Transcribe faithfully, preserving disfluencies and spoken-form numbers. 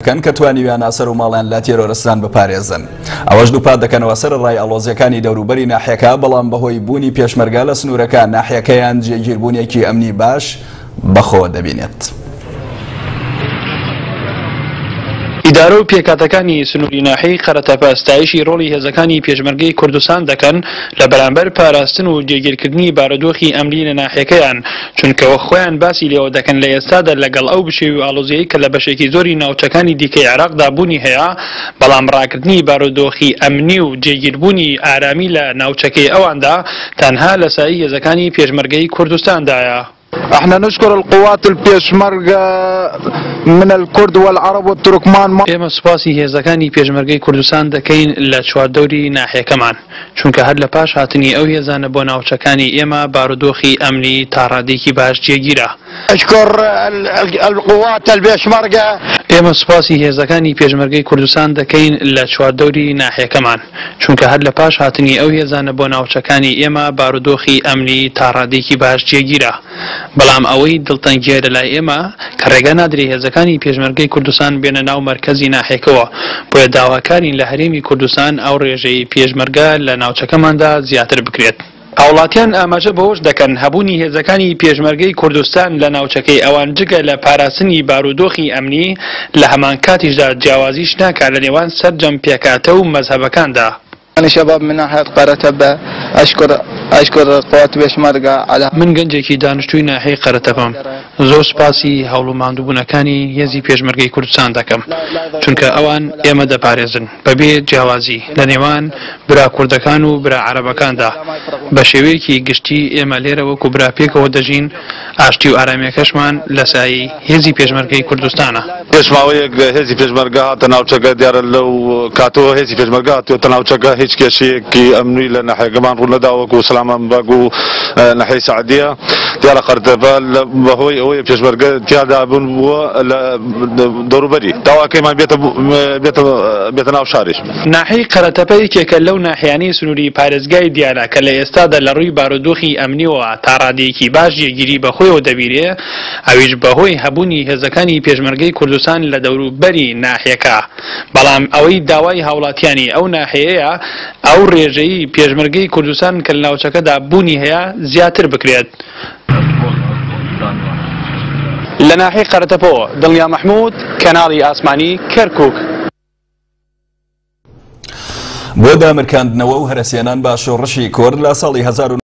کەن کە توانیویان ئاسەر و ماڵیان لە تێرۆرستان بپارێزن. ئەوەش دووپات دەکەنەوە سەر ڕای ئەڵۆزیەکانی دەوروبەری ناحیەکە، بەڵام بەهۆی بوونی پێشمەرگە لە سنوورەکە ناحیەکەیان جێگیربوونێکی ئەمنی باش بەخۆ دەبینێت. ئیدارە و پێکاتەکانی سنووری ناحیەی قەرەتەپە ستایشی ڕۆڵی هێزەکانی پێشمەرگەی کوردستان دەکەن لە بەرامبەر پاراستن و جێگیرکردنی بارودۆخی ئەمنی لە ناحیەکەیان، چونکەوە خۆیان باسی لێوە دەکەن لە ئێستادا لەگەڵ ئەو بشێوی و ئاڵۆزیەی کە لە بەشێکی زۆری ناوچەکانی دیکەی عێراقدا بوونی هەیە، بەڵام ڕاکردنی بارودۆخی ئەمنی و جێگیربوونی ئارامی لە ناوچەکەی ئەواندا تەنها لە سایی هێزەکانی پێشمەرگەی کوردستاندایە. احنا نشكر القوات البيشمركة من الكرد والعرب والتركمان. ئێمە سوپاسی هێزەکانی پێشمەرگەی کوردستان دەکەین لە چواردەوری ناحیەکەمان، چونکە هەر لە پاش هاتنی ئەو هێزانە بۆ ناوچەکانی ئێمە بارودۆخی ئەمنی تا ڕادێکی باش جێگیرە. اشكر القوات البيشمركة. ئێمە سوپاسی هێزەکانی پێشمەرگەی کوردستان دەکەین لە چواردەوری ناحیەکەمان، چونکە هەر لە پاش هاتنی ئەو هێزانە بۆ ناوچەکانی ئێمە بارودۆخی ئەمنی تا ڕادێکی باش جێگیرە. بەڵام ئەوەی دڵتەنگیە لەلای ئێمە کە ڕێگە نادرێت هێزەکانی پێشمەرگەی کوردستان بێنە ناو مەرکەزی ناحیەکەوە، بۆیە داواکارین لە هەرێمی کوردستان ئەو ڕێژەی پێشمەرگە لە ناوچەکەماندا زیاتر بکرێت. هاوڵاتیان ئاماژە بەوەش دەکەن هەبوونی هێزەکانی پێشمەرگەی کوردستان لە ناوچەکەی ئەوان جگە لە پاراستنی بارودۆخی ئەمنی لە هەمان کاتیشدا جیاوازیش ناکات لە نێوان سەرجەم پێکاتە و مەزهەبەکاندا. أنا شباب من ناحية قرطبة أشكر أشكر القوات البيشمركة على من گەنجێکی دانیشتووی ناحیەی قەرەتەپەم. زۆر سپاسی هەوڵ و ماندووبوونەکانی هێزی پێشمەرگەی کوردستان دەکەم، چونکە ئەوان ئێمە دەپارێزن بەبێ جیاوازی لە نێوان برا کوردەکان و برا عەرەبەکاندا. بە شێوەیەکی گشتی ئێمە لێرە وەکو برا پێکەوە دەژین، ئاشتی و ئارامیەکەشمان لە سایی هێزی پێشمەرگەی کوردستانە. پێشماوەیەک هێزی پێشمەرگە هاتە ناوچەکە، دیارە لەو کاتەوە هێزی پێشمەرگە هاتووەتە ناوچەکە، هیچ کێشەیەکی ئەمنی لە ناحیەکەمان ڕوو نەدا وەکو سەلامەنبەگ و ناحیەی سەعدیە. دیارە قەرەتەپە بەهۆی ئەوەی پێشمەرگە تیادا بوون بووە لە دەوروبەری، داواکەیمان بێتە ناو شاریش. ناحیەی قەرەتەپە یەکێکە لەو ناحیانەی سنووری پارێزگای دیارە کە لە ئێستادا لە ڕووی بارودۆخی ئەمنیەوە تا ڕادێکی باش جێگیری بەخۆیەوە دەبیرێ، ئەویش بەهۆی هەبوونی هێزەکانی پێشمەرگەی کوردستان لە دەوروبەری ناحیەکە. بەڵام ئەوەی داوای هاوڵاتیانی ئەو ناحیەیە ئەو ڕێژەی پێشمەرگەی کوردستان کە لە ناوچەکەدا بوونی هەیە زیاتر بکرێت. لە ناحیەی قەرەتەپەوە دڵنیا مەحموود، کەناڵی ئاسمانی کەرکووک. بۆ دامرکاندنەوە و هەرەسێنان بە شۆڕشی کورد لە ساڵی